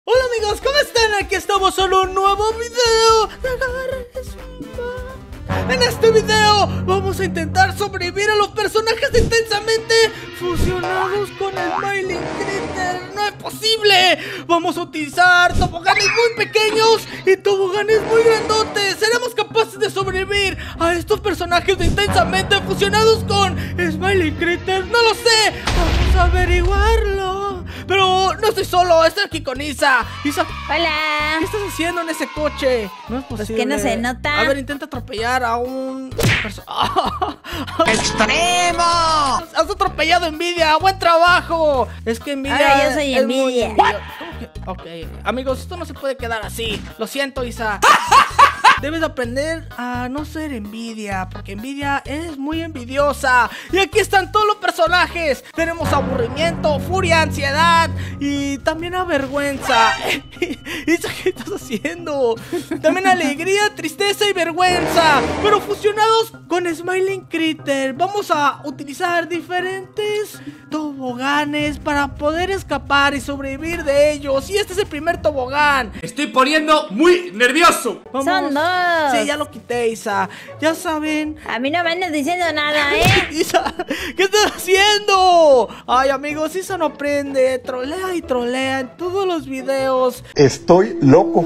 Hola amigos, ¿cómo están? Aquí estamos en un nuevo video. En este video vamos a intentar sobrevivir a los personajes intensamente fusionados con el Smiling Critter. ¡No es posible! Vamos a utilizar toboganes muy pequeños y toboganes muy grandotes. ¿Seremos capaces de sobrevivir a estos personajes intensamente fusionados con Smiling Critter? No lo sé. Vamos a averiguarlo. Pero no estoy solo, estoy aquí con Isa. Isa, hola. ¿qué estás haciendo en ese coche? No es posible. Pues que no se nota. A ver, intenta atropellar a un... ¡Extremo! Has atropellado a Envidia, buen trabajo. Es que Envidia... Ahora yo soy Envidia. ¿Cómo que? Ok, amigos, esto no se puede quedar así. Lo siento, Isa. Debes aprender a no ser envidia, porque envidia es muy envidiosa. Y aquí están todos los personajes. Tenemos aburrimiento, furia, ansiedad y también avergüenza. Isa, ¿qué estás haciendo? También alegría, tristeza y vergüenza, pero fusionados con Smiling Critter. Vamos a utilizar diferentes toboganes para poder escapar y sobrevivir de ellos. Y este es el primer tobogán. Estoy poniendo muy nervioso. Vamos. Son dos. Sí, ya lo quité, Isa. Ya saben. A mí no me andas diciendo nada, Isa, ¿qué estás haciendo? Ay, amigos, Isa no aprende. Trolea y trolea en todos los videos. Estoy loco.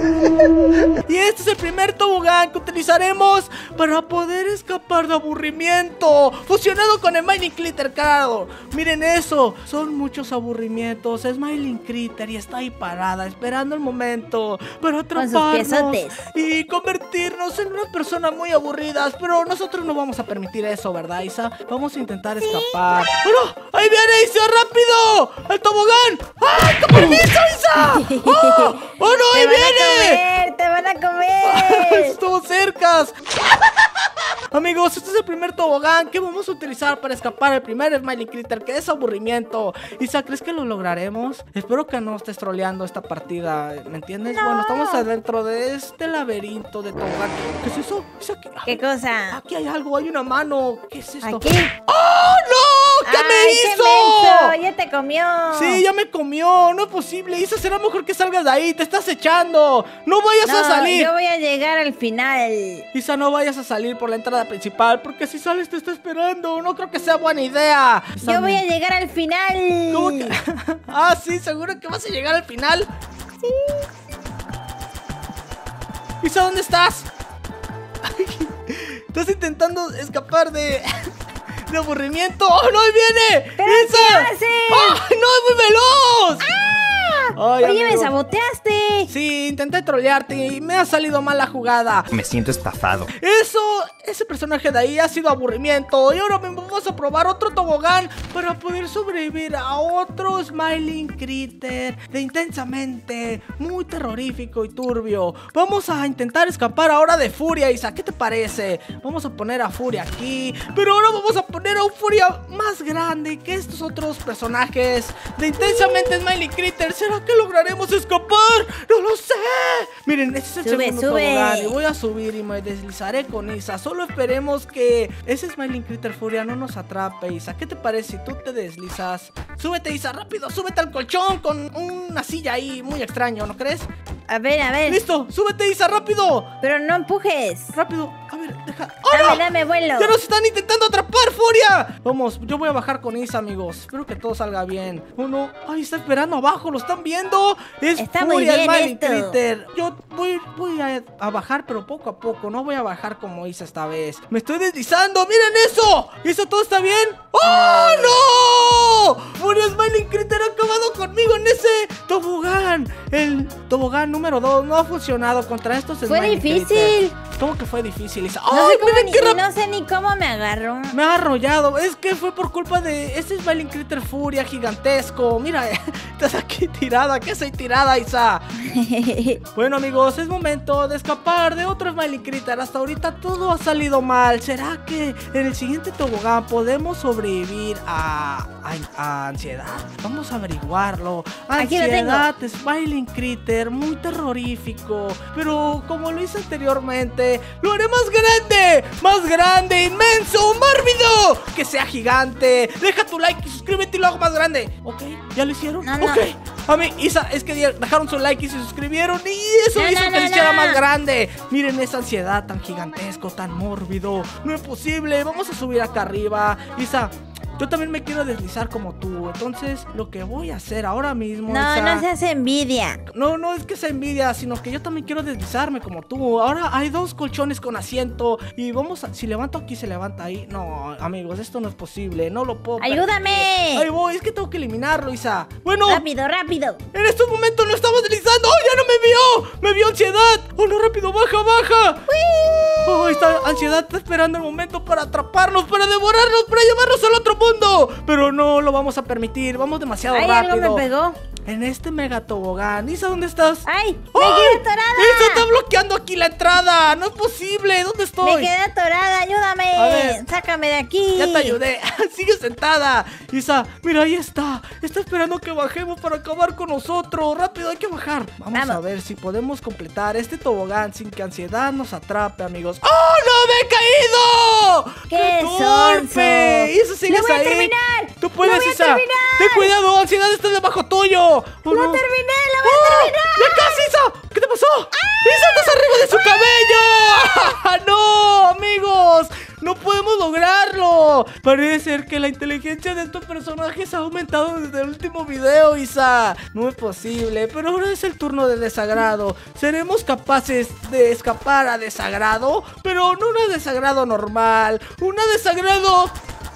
Y este es el primer tobogán que utilizaremos para poder escapar de aburrimiento, fusionado con Smiling Critter, claro. Miren eso, son muchos aburrimientos. Smiling Critter y está ahí parada, esperando el momento para atraparnos y convertirnos en una persona muy aburridas. Pero nosotros no vamos a permitir eso, ¿verdad, Isa? Vamos a intentar escapar. ¡Oh, no! ¡Ahí viene, Isa! ¡Rápido! ¡El tobogán! ¡Ay, qué permiso, Isa! ¡Oh, oh no! ¡Ahí viene! ¡Te van a comer! ¡Estuvo cerca! Amigos, este es el primer tobogán que vamos a utilizar para escapar del primer Smiling Critter, que es aburrimiento. Isa, ¿crees que lo lograremos? Espero que no estés troleando esta partida, ¿me entiendes? No. Bueno, estamos adentro de este laberinto de tobogán. ¿Qué es eso? Isa, ¿Qué cosa? Aquí hay algo, hay una mano. ¿Qué es esto? ¿Aquí? ¡Oh, no! ¿Qué me hizo? ¡Qué menso! ¡Ya te comió! Sí, ya me comió, no es posible. Isa, será mejor que salgas de ahí, te estás echando. No vayas a salir. Yo voy a llegar al final. Isa, no vayas a salir por la entrada principal, porque si sales te está esperando. No creo que sea buena idea. Yo voy a llegar al final. ¿Cómo que? Ah, sí, seguro que vas a llegar al final. Sí. Isa, ¿dónde estás? Estás intentando escapar de aburrimiento. ¡Oh, no! ¡Ahí viene! ¿Pero ¡Isa! qué haces? ¡Ay, no! ¡Es muy veloz! Ay, Oye, amigo. me saboteaste. Sí, intenté trolearte y me ha salido mal la jugada. Me siento estafado. Ese personaje de ahí ha sido aburrimiento. Y ahora vamos a probar otro tobogán para poder sobrevivir a otro Smiling Critter de intensamente muy terrorífico y turbio. Vamos a intentar escapar ahora de Furia, Isa. ¿Qué te parece? Vamos a poner a Furia aquí, pero ahora vamos a poner a un Furia más grande que estos otros personajes de intensamente Smiling Critter. ¿Será que lograremos escapar? ¡No lo sé! Miren, este es el segundo tobogán y voy a subir y me deslizaré con Isa. Solo esperemos que ese Smiling Critter Furia no nos atrape, Isa. ¿Qué te parece si tú te deslizas? Súbete, Isa, rápido, súbete al colchón con una silla ahí muy extraño, ¿no crees? A ver. ¡Listo! ¡Súbete, Isa, rápido! Pero no empujes. ¡Rápido! A ver, deja... ¡Oh, no! Dame vuelo. ¡Ya nos están intentando atrapar, Furia! Vamos, yo voy a bajar con Isa, amigos. Espero que todo salga bien. ¡Oh, no! ¡Ay, está esperando abajo! ¿Lo están viendo? Es Está muy Furia bien Smiling esto. Critter. Yo voy a bajar, pero poco a poco. No voy a bajar como Isa esta vez. ¡Me estoy deslizando! ¡Miren eso! ¿Eso todo está bien? ¡Oh, no! Furia Smiling Critter ha acabado conmigo en ese tobogán. El tobogán número 2 no ha funcionado contra estos Fue Smiling difícil. Critter. ¿Cómo que fue difícil, Isa? No sé, miren qué rápido! no sé ni cómo me agarró. Me ha arrollado. Es que fue por culpa de ese Smiling Critter Furia gigantesco. Mira, estás aquí tirada. ¿Qué soy tirada, Isa? Bueno, amigos, es momento de escapar de otro Smiling Critter. Hasta ahorita todo ha salido mal. ¿Será que en el siguiente tobogán podemos sobrevivir a ansiedad? Vamos a averiguarlo. Aquí lo tengo. Ansiedad, Smiling Critter, muy terrorífico. Pero como lo hice anteriormente, lo haré más grande, inmenso, mórbido, que sea gigante. Deja tu like y suscríbete y lo hago más grande. ¿Ok? ¿Ya lo hicieron? No, Ok, Ok, a mí, Isa, es que dejaron su like y se suscribieron y eso No, hizo no, que no, hiciera no. más grande. Miren esa ansiedad tan gigantesco, tan mórbido. No es posible, vamos a subir acá arriba. Isa, yo también me quiero deslizar como tú. Entonces, lo que voy a hacer ahora mismo, No, Isa, no se hace envidia. no es que sea envidia, sino que yo también quiero deslizarme como tú. Ahora hay 2 colchones con asiento y vamos a... Si levanto aquí, se levanta ahí. No, amigos, esto no es posible, no lo puedo permitir. ¡Ayúdame! Ahí voy, es que tengo que eliminarlo, Isa. Bueno, Rápido, rápido. en estos momentos lo estamos deslizando. ¡Oh, ya no me vio! ¡Me vio ansiedad! ¡Oh, no, rápido, baja, baja! ¡Oh, esta ansiedad está esperando el momento para atraparnos, para devorarnos, para llevarnos al otro mundo! Pero no lo vamos a permitir, vamos demasiado Ay, rápido. algo me pegó. En este mega tobogán. Isa, ¿dónde estás? ¡Ay! ¡Ay! ¡Me quedé atorada! ¡Eso está bloqueando aquí la entrada! ¡No es posible! ¿Dónde ¡Me estoy? quedé atorada! A ¡Ayúdame! ver. ¡Sácame de aquí! Ya te ayudé. Sigue sentada. Isa, mira, ahí está. Está esperando que bajemos para acabar con nosotros. Rápido, hay que bajar. Vamos a ver si podemos completar este tobogán sin que ansiedad nos atrape, amigos. ¡Oh, no! ¡Me he caído! ¡Qué torpe! sonso! Isa, sigues ¡Lo voy a ahí. terminar! Tú puedes, ¡Lo voy a Isa. terminar! Ten cuidado, ansiedad está debajo tuyo. ¡Oh, ¡Lo no! terminé! ¡Lo voy a ¡Oh! terminar! ¡Ya casi, Isa! ¿Qué te pasó? ¡Isa, estás arriba de su cabello! ¡No, amigos! ¡No podemos lograrlo! Parece ser que la inteligencia de estos personajes ha aumentado desde el último video, Isa. No es posible, pero ahora es el turno de Desagrado. ¿Seremos capaces de escapar a Desagrado? Pero no una Desagrado normal, una Desagrado...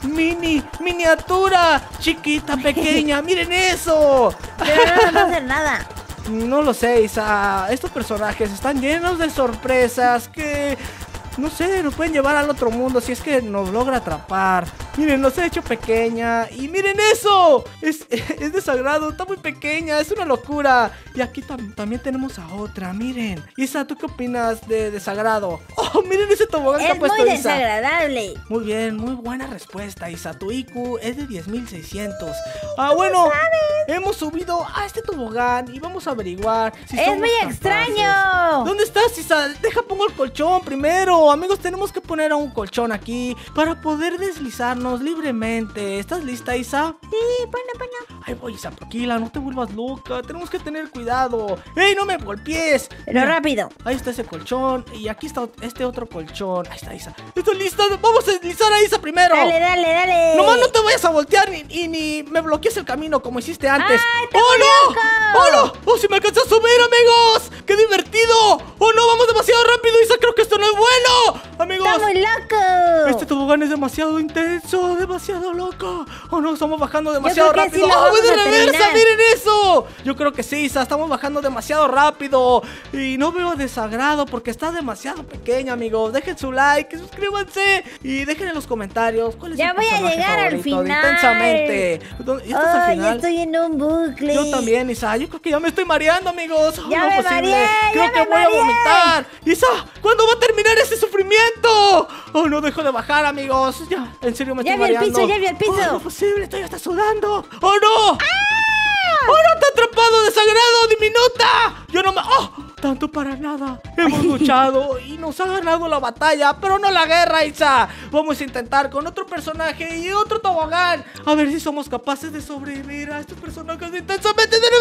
miniatura, chiquita, pequeña, miren eso. Pero no nos va a hacer nada. No lo sé, Isa. Estos personajes están llenos de sorpresas que... no sé, nos pueden llevar al otro mundo si es que nos logra atrapar. Miren, nos ha hecho pequeña. Y miren eso. Es Desagrado, está muy pequeña. Es una locura. Y aquí también tenemos a otra, miren. Isa, ¿tú qué opinas de Desagrado? Oh, miren ese tobogán que ha Es puesto muy Isa. desagradable. Muy bien, muy buena respuesta, Isa. Tu IQ es de 10.600. Ah, bueno, hemos subido a este tobogán y vamos a averiguar si ¡Es somos muy capaces. extraño! ¿Dónde estás, Isa? Deja, pongo el colchón primero. Amigos, tenemos que poner a un colchón aquí para poder deslizarnos libremente. ¿Estás lista, Isa? Sí, ponlo. Ahí voy, Isa, tranquila, no te vuelvas loca. Tenemos que tener cuidado. ¡Ey, no me golpees! Pero Mira, rápido. ahí está ese colchón y aquí está este otro colchón. Ahí está, Isa. ¿Estás lista? Vamos a deslizar a Isa primero. Dale, dale, dale. Nomás no te vayas a voltear ni me bloquees el camino como hiciste antes. ¡Ay, está ¡Oh, muy no! loco! ¡Oh, no! ¡Oh, si me alcanzas a subir, amigos! ¡Qué divertido! ¡Oh, no! ¡Vamos demasiado rápido, Isa! ¡Creo que esto no es bueno! Amigos, ¡Está muy loco! este tobogán es demasiado intenso, demasiado loco. ¡Oh, no! Estamos bajando demasiado creo que rápido. sí lo ¡Oh, voy de vamos a reversa! terminar. ¡Miren eso! Yo creo que sí, Isa. Estamos bajando demasiado rápido. Y no veo Desagrado porque está demasiado pequeña, amigos. Dejen su like, suscríbanse y dejen en los comentarios cuál es Ya su voy a personaje llegar al favorito de final. Intensamente. ¿Ya estás al ¡Ay, final? estoy en un bucle! Yo también, Isa. Yo creo que ya me estoy mareando, amigos. Ya no me es posible. mareé, Creo ya que me voy a mareé. vomitar. Isa, ¿cuándo va a terminar ese sufrimiento? Oh, no dejo de bajar, amigos. Ya, en serio me Ya estoy vi el mareando. piso, ya vi el piso. Oh, no es posible, estoy hasta sudando. ¡Oh, no! ¡Oh, no! ¡Te ha atrapado, Desagrado, diminuta! Yo no me... ¡Oh! Tanto para nada. Hemos luchado y nos ha ganado la batalla, pero no la guerra, Isa. Vamos a intentar con otro personaje y otro tobogán. A ver si somos capaces de sobrevivir a estos personajes intensamente de 9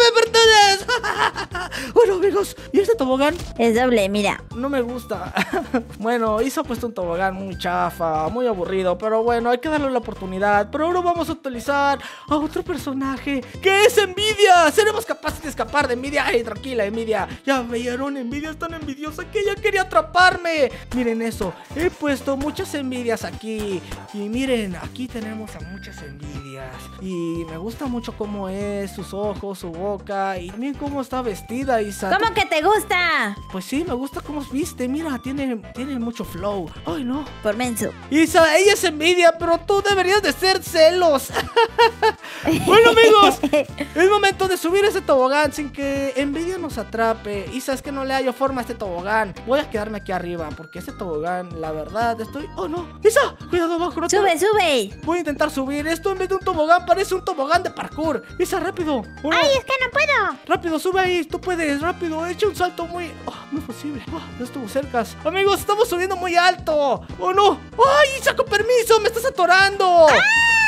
virtudes. Bueno, amigos, ¿y este tobogán? Es doble, mira. No me gusta. Bueno, Isa ha puesto un tobogán muy chafa, muy aburrido, pero bueno, hay que darle la oportunidad. Pero ahora vamos a utilizar a otro personaje, que es Envidia. Seremos capaces de escapar de Envidia. Ay, tranquila, Envidia. Ya veían, Envidia es tan envidiosa que ella quería atraparme. Miren eso, he puesto muchas envidias aquí. Y miren, aquí tenemos a muchas envidias. Y me gusta mucho cómo es, sus ojos, su boca. Y miren cómo está vestida, Isa. ¿Cómo que te gusta? Pues sí, me gusta cómo viste. Mira, tiene mucho flow. Ay, no. Por menso. Isa, ella es envidia, pero tú deberías de ser celos. Bueno, amigos, es momento de subir ese tobogán sin que envidia nos atrape. Isa, es que no le hallo forma a este tobogán. Voy a quedarme aquí arriba porque este tobogán, la verdad, estoy... ¡Oh, no! Isa, cuidado abajo. No te- ¡Sube, sube! Voy a intentar subir. Esto en vez de un tobogán parece un tobogán de parkour. Isa, rápido. Oh, no. ¡Ay, es que no puedo! Rápido, sube ahí, tú puedes, rápido, echa un salto muy... Oh, no es posible, no estuvo cerca. Amigos, estamos subiendo muy alto. ¡Oh, no! ¡Ay, Isa, con permiso! ¡Me estás atorando!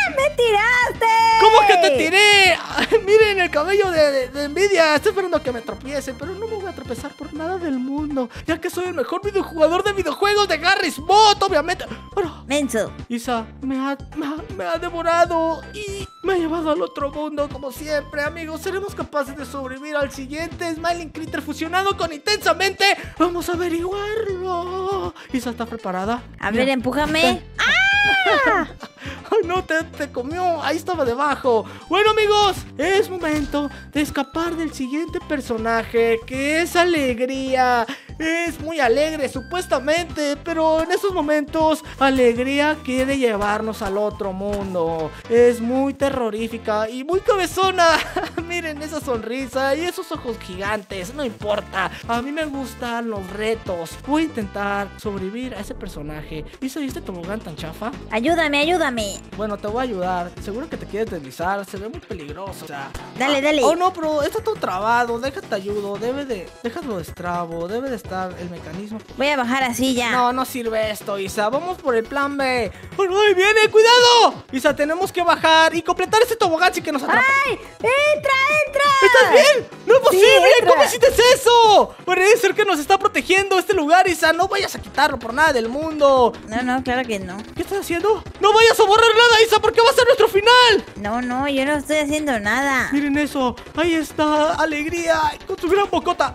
¡Me tiraste! ¿Cómo que te tiré? Miren el cabello de envidia. Estoy esperando a que me tropiece, pero no me voy a tropezar por nada del mundo, ya que soy el mejor videojugador de videojuegos de Garry's Mod, obviamente. Bueno, Menso. Isa me ha devorado y me ha llevado al otro mundo como siempre, amigos. ¿Seremos capaces de sobrevivir al siguiente Smiling Critter fusionado con Intensamente? Vamos a averiguarlo. Isa, ¿está preparada? A ver, empújame. ¡Ay, no! Te comió. Ahí estaba debajo. Bueno, amigos, es momento de escapar del siguiente personaje, que es Alegría. Es muy alegre, supuestamente, pero en estos momentos Alegría quiere llevarnos al otro mundo. Es muy terrorífica y muy cabezona. Miren esa sonrisa y esos ojos gigantes. No importa, a mí me gustan los retos. Voy a intentar sobrevivir a ese personaje. ¿Viste este tobogán tan chafa? Ayúdame, ayúdame. Bueno, te voy a ayudar. Seguro que te quieres deslizar. Se ve muy peligroso. O sea, Dale, dale. Oh, no, pero está todo trabado. Déjate ayudo. Déjalo destrabo. Debe de estar el mecanismo. Voy a bajar así ya. No, no sirve esto, Isa. Vamos por el plan B. ¡Oh, ahí viene! ¡Cuidado! Isa, tenemos que bajar y completar este tobogán sin que nos atrape. ¡Ay! ¡Entra, entra! ¿Estás bien? ¡No es posible! entra. ¿Cómo hiciste eso? Puede ser que nos está protegiendo este lugar, Isa. No vayas a quitarlo por nada del mundo. No, claro que no. ¿Qué estás haciendo? ¡No vayas a borrar nada, Isa! Porque va a ser nuestro final. No, yo no estoy haciendo nada. Miren eso. Ahí está Alegría con su gran bocota.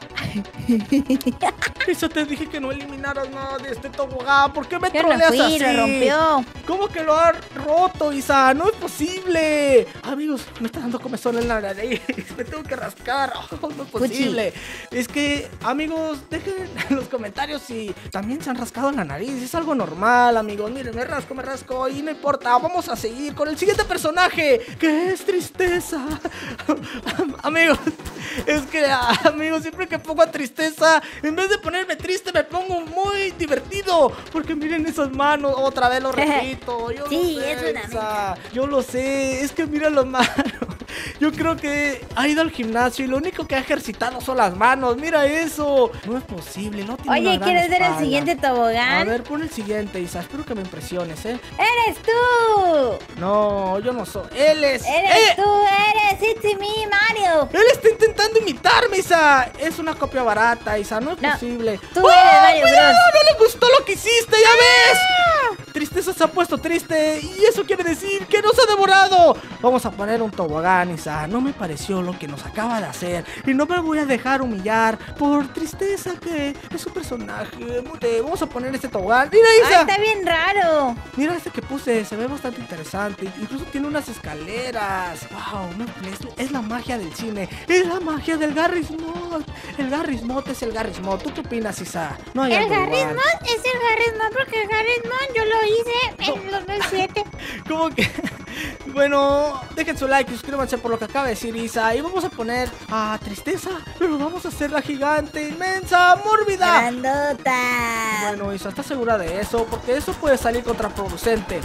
Isa, te dije que no eliminaras nada de este tobogán. ¿Por qué me Yo no troleas fui, así? lo rompió. ¿Cómo que lo ha roto, Isa? No es posible. Amigos, me está dando comezón en la nariz. Me tengo que rascar. Oh, no es posible. Es que, amigos, dejen en los comentarios si también se han rascado en la nariz. Es algo normal, amigos. Miren, me rasco y no importa. Vamos a seguir con el siguiente personaje, que es Tristeza. Amigos, es que, amigos, siempre que pongo a Tristeza, en vez de ponerme triste, me pongo muy divertido. Porque miren esas manos. Otra vez lo repito. Yo Sí, lo sé, es una Isa. Yo lo sé. Es que mira las manos. Yo creo que ha ido al gimnasio y lo único que ha ejercitado son las manos. Mira eso. No es posible. No tiene Oye, una gran ¿quieres ver el espalda. siguiente tobogán? A ver, pon el siguiente, Isa. Espero que me impresiones, ¿eh? ¡Eres tú! No, yo no soy. Él es. ¡Eres tú! ¡Eres It's me, Mario! Él está intentando imitarme, Isa. Es una copia barata, Isa. No es No, posible. tú eres Mario cuidado! Bros. ¡No le gustó lo que hiciste! ¡Ya ves! Tristeza se ha puesto triste y eso quiere decir que nos ha devorado. Vamos a poner un tobogán, Isa. No me pareció lo que nos acaba de hacer y no me voy a dejar humillar por Tristeza, que es un personaje. Vamos a poner este tobogán. ¡Mira, ¡Ay, Isa! está bien raro! Mira este que puse, se ve bastante interesante. Incluso tiene unas escaleras. ¡Wow! Es la magia del cine. Es la magia del Garry's Mod. El Garry's Mod es el Garry's Mod. ¿Tú qué opinas, Isa? No hay El algo Garry's igual. Mod es el Garry's Mod porque el Garry's Mod yo lo hice en 2007. ¿Cómo que? Bueno, dejen su like y suscríbanse por lo que acaba de decir Isa. Y vamos a poner a Tristeza, pero vamos a hacerla gigante, inmensa, mórbida. ¡Grandota! Bueno, Isa, ¿estás segura de eso? Porque eso puede salir contraproducente.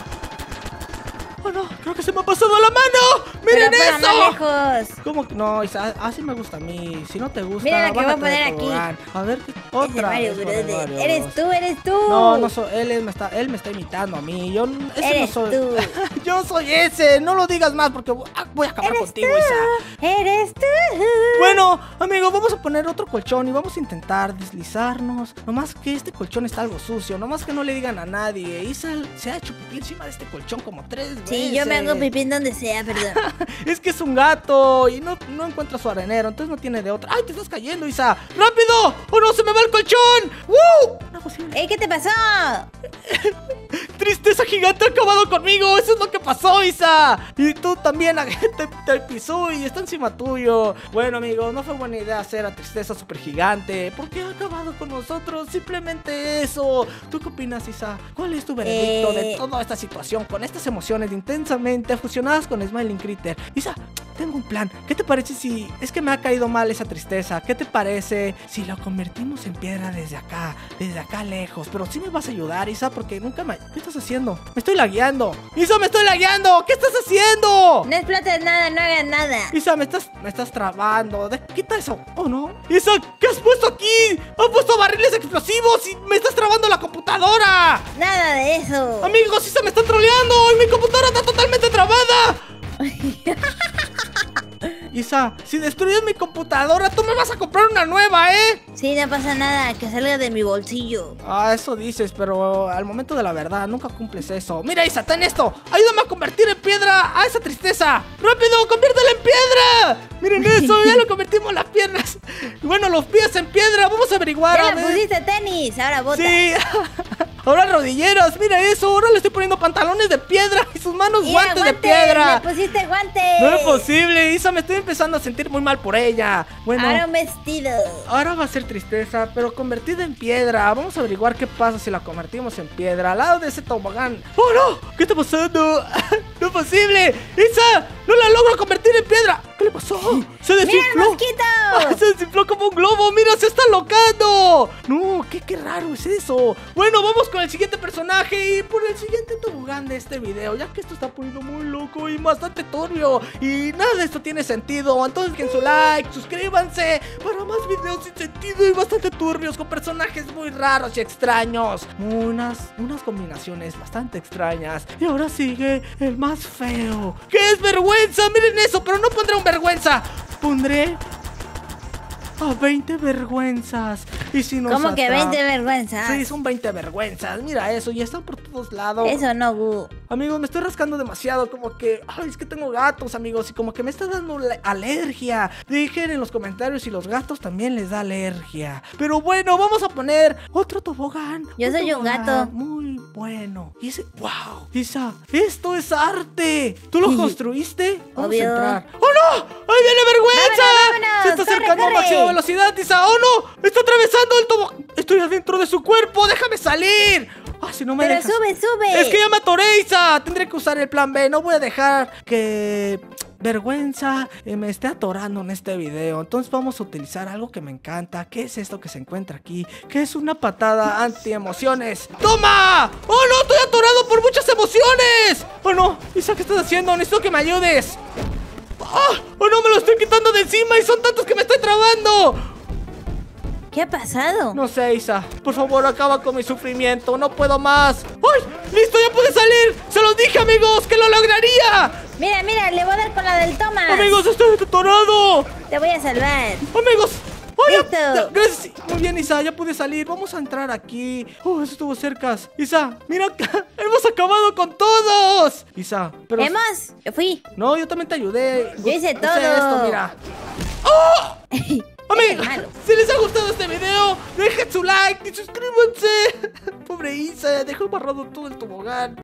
Oh no, creo que se me ha pasado la mano. ¡Miren Pero eso! más lejos. ¿Cómo que no, Isa? Así me gusta a mí. Si no te gusta, Mira la que voy a bájate poner del aquí. tobogán. A ver, Es de otra Mario vez con el Bros. Mario Eres Bros. tú, eres tú. No soy él me está imitando a mí. Ese Eres no soy. tú. Yo soy ese. No lo digas más porque voy a acabar Eres contigo, tú. Isa. Eres tú. Bueno, amigos, vamos a poner otro colchón y vamos a intentar deslizarnos. Nomás que este colchón está algo sucio. Nomás que no le digan a nadie. Isa se ha hecho pipí encima de este colchón como 3 veces. Sí, yo me hago pipí en donde sea, perdón. Es que es un gato y no encuentra su arenero, entonces no tiene de otra. ¡Ay, te estás cayendo, Isa! ¡Rápido! ¡Oh, no, se me va el colchón! ¡Woo! No es posible. ¡Ey, qué te pasó! Tristeza gigante ha acabado conmigo. Eso es lo que pasó, Isa. Y tú también te pisó y está encima tuyo. Bueno, amigos, no fue buena idea hacer a Tristeza super gigante porque ha acabado con nosotros. Simplemente eso. ¿Tú qué opinas, Isa? ¿Cuál es tu veredicto de toda esta situación con estas emociones intensamente fusionadas con Smiling Critter? Isa, tengo un plan. ¿Qué te parece si... Es que me ha caído mal esa tristeza. ¿Qué te parece si lo convertimos en piedra desde acá lejos? Pero sí me vas a ayudar, Isa, porque nunca me... ¿Qué estás haciendo? Me estoy lagueando. Isa, me estoy lagueando. ¿Qué estás haciendo? No explotes nada, no hagas nada. Isa, me estás trabando. Quita eso. Oh, no. Isa, ¿qué has puesto aquí? Has puesto barriles explosivos y me estás trabando la computadora. Nada de eso. Amigos, Isa me está troleando y mi computadora está totalmente trabada. Isa, si destruyes mi computadora, tú me vas a comprar una nueva, ¿eh? Sí, no pasa nada, que salga de mi bolsillo. Ah, eso dices, pero al momento de la verdad nunca cumples eso. Mira, Isa, ten esto. Ayúdame a convertir en piedra a esa tristeza. ¡Rápido, conviértela en piedra! Miren eso, ya lo convertimos las piernas. Bueno, los pies en piedra. Vamos a averiguar. Ya le pusiste tenis, ahora bota. Sí. Ahora rodilleras, mira eso. Ahora le estoy poniendo pantalones de piedra y sus manos guantes de piedra. Le pusiste guantes. No es posible, Isa, me estoy empezando a sentir muy mal por ella. Bueno, ahora un vestido. ahora va a ser tristeza, pero convertida en piedra. Vamos a averiguar qué pasa si la convertimos en piedra al lado de ese tobogán. ¡Oh, no! ¿Qué está pasando? ¡No es posible! ¡Isa! ¡No la logro convertir en piedra! ¿Qué le pasó? ¡Se desinfló! ¡Mira el mosquito! ¡Ah, se desinfló como un globo! ¡Mira, se está locando! No, qué raro es eso. Bueno, vamos con el siguiente personaje y por el siguiente tobogán de este video, ya que esto está poniendo muy loco y bastante turbio y nada de esto tiene sentido. Entonces dejen su like, suscríbanse para más videos sin sentido y bastante turbios con personajes muy raros y extraños. Unas combinaciones bastante extrañas. Y ahora sigue el más feo, que es vergüenza. Miren eso, pero no pondré un vergüenza. Pondré a 20 vergüenzas. Y si nos ¿Cómo que 20 vergüenzas? Sí, son 20 vergüenzas. Mira eso, y están por todos lados. Eso no, Gu. Amigos, me estoy rascando demasiado. Como que, ay, es que tengo gatos, amigos. Y como que me está dando alergia. Dejen en los comentarios si los gatos también les da alergia. Pero bueno, vamos a poner otro tobogán. Yo soy un tobogán gato. muy bueno. Y ese, wow, Isa, esto es arte. ¿Tú lo construiste? Vamos Obvio. a entrar. ¡Oh, no! ¡Ahí viene vergüenza! Vámonos, Se está corre, acercando a corre. máxima velocidad, Isa. ¡Oh, no! ¡Está atravesando el tobogán! ¡Estoy adentro de su cuerpo! ¡Déjame salir! ¡Ah, si no me Pero dejas! sube. ¡Es que ya me atoré, Isa! Tendré que usar el plan B. No voy a dejar que vergüenza me esté atorando en este video. Entonces vamos a utilizar algo que me encanta. ¿Qué es esto que se encuentra aquí? Que es una patada anti-emociones. ¡Toma! ¡Oh, no! ¡Estoy atorado por muchas emociones! ¡Oh, no! Isa, ¿qué estás haciendo? Necesito que me ayudes. ¡Oh, no! Me lo estoy quitando de encima y son tantos que me estoy trabando. ¿Qué ha pasado? No sé, Isa. Por favor, acaba con mi sufrimiento. No puedo más. ¡Ay! ¡Listo! ¡Ya pude salir! ¡Se los dije, amigos! ¡Que lo lograría! Mira, le voy a dar con la del Thomas. ¡Amigos, estoy atorado! Te voy a salvar. ¡Amigos! ¡Ay, Listo. gracias! Muy bien, Isa, ya pude salir. Vamos a entrar aquí. ¡Oh, eso estuvo cerca! Isa, mira, hemos acabado con todos. Isa, pero... ¿Hemos? Yo fui. No, yo también te ayudé. Yo hice todo. esto, mira. ¡Oh! Amigos, malo. si les ha gustado este video, dejen su like y suscríbanse. Pobre Isa, dejó embarrado todo el tobogán.